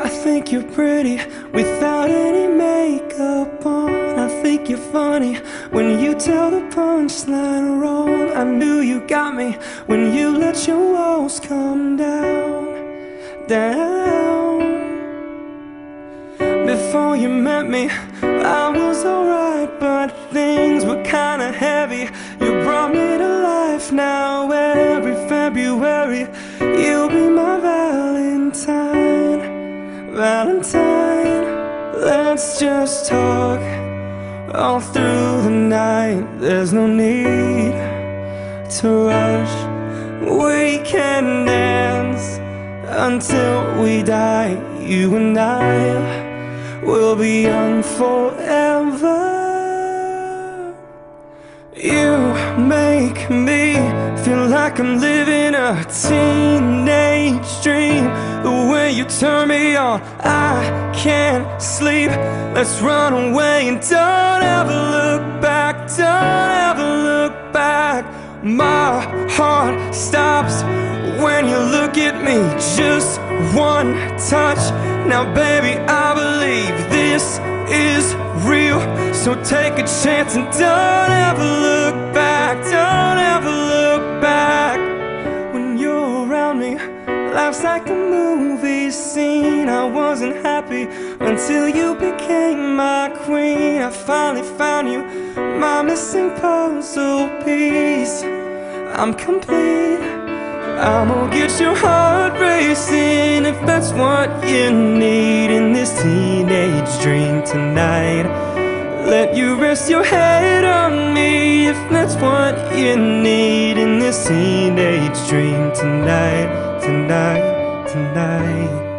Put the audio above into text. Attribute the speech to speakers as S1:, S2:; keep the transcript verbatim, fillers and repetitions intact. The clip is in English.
S1: I think you're pretty without any makeup on. I think you're funny when you tell the punchline wrong. I knew you got me when you let your walls come down, down. Before you met me, I was alright, but things were kinda heavy. You brought me to life. Now every February you'll be my Valentine, Valentine. Let's just talk all through the night. There's no need to rush. We can dance until we die. You and I will be young forever. You make me feel like I'm living a teenage dream. The way you turn me on, I can't sleep. Let's run away and don't ever look back. Don't ever look back. My heart stops when you look at me. Just one touch. Now baby, I believe this is real. So take a chance and don't ever look back. Don't ever look back. When you're around me, life's like a movie scene. I wasn't happy until you became my queen. I finally found you, my missing puzzle piece. I'm complete. I'm gonna get your heart racing if that's what you need in this teenage dream tonight. Let you rest your head on me if that's what you need in this teenage dream tonight, tonight, tonight.